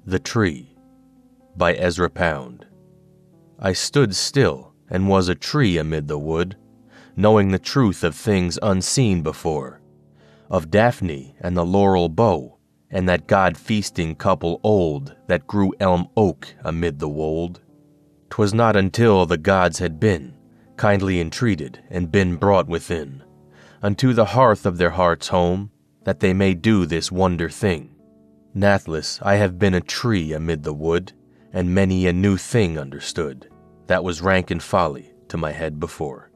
The Tree by Ezra Pound. I stood still and was a tree amid the wood, knowing the truth of things unseen before, of Daphne and the laurel bow, and that God-feasting couple old that grew elm-oak amid the wold. 'Twas not until the gods had been kindly entreated and been brought within, unto the hearth of their heart's home, that they may do this wonder thing. Nathless I have been a tree amid the wood, and many a new thing understood, that was rank and folly to my head before.